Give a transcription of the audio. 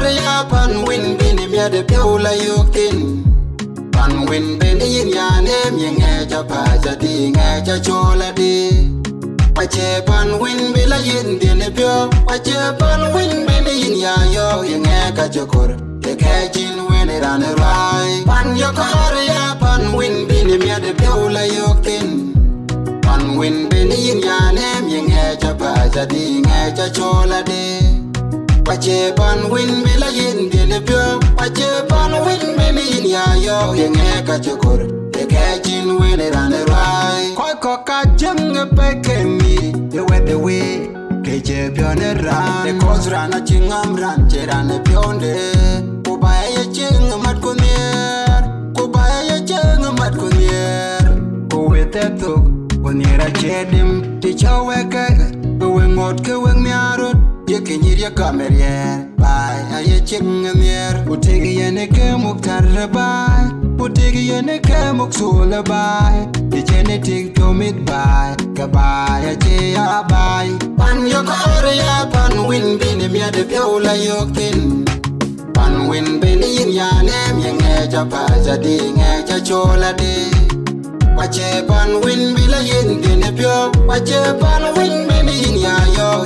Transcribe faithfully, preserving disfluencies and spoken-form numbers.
ya pan win bin mi de piola yokin pan win bin yin ya ne mi nge ja pa ja di nge ja chola di pache pan win bila yin din pio pache pan win bin yin ya yo nge ka chokor ke ke jin wen ran rai pan yo kor ya pan win bin mi de piola yokin pan win bin yin ya ne mi nge ja pa ja di nge ja chola di pache pan win bila yin din pio pache pan win bin yin ya yo nge ka chokor ke ke jin wen ran rai koi ko ka jeng pe ke mi the way the way ke je pio ne ran the cause ran a chingam ran che ran pio de ko ba ye ching mat ko ner ko ba ye ching mat ko ner ko we te to ko ni ra che dim ti chawe ke ko we ngot ke we miarot ye ke nyir ya kamerier bai a ye ching ner utegi ye ne ke muktar bai utegi ye ne ke muksul bai ye genetic to mit bai ka bai a che ya bai pan yo kor ya pan win bin mi de piola yokin pan win bin yin ya ne mi nge ja pa ja di nge ja chola di pache pan win bila yin din pio pache pan win bin yin ya yo